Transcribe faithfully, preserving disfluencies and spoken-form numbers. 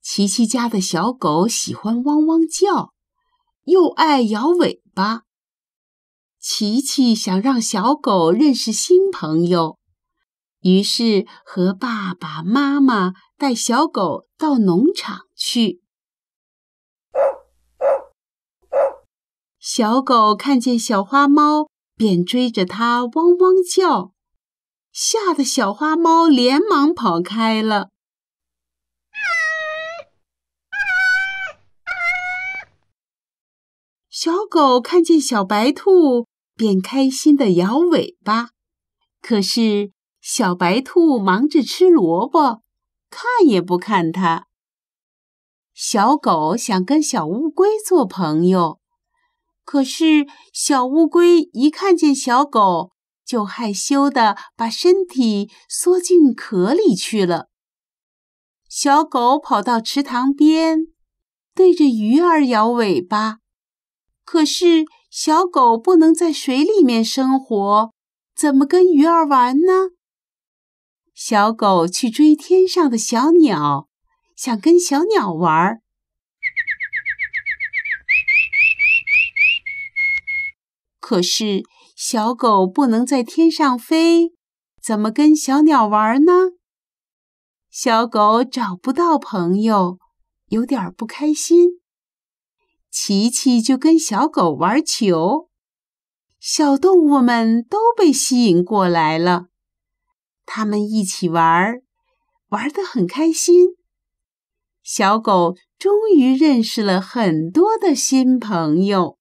琪琪家的小狗喜欢汪汪叫，又爱摇尾巴。琪琪想让小狗认识新朋友，于是和爸爸妈妈带小狗到农场去。小狗看见小花猫，便追着它汪汪叫，吓得小花猫连忙跑开了。小狗看见小白兔，便开心地摇尾巴。可是小白兔忙着吃萝卜，看也不看它。小狗想跟小乌龟做朋友，可是小乌龟一看见小狗，就害羞地把身体缩进壳里去了。小狗跑到池塘边，对着鱼儿摇尾巴。可是小狗不能在水里面生活，怎么跟鱼儿玩呢？小狗去追天上的小鸟，想跟小鸟玩。可是小狗不能在天上飞，怎么跟小鸟玩呢？小狗找不到朋友，有点不开心。琪琪就跟小狗玩球，小动物们都被吸引过来了，他们一起玩，玩得很开心。小狗终于认识了很多的新朋友。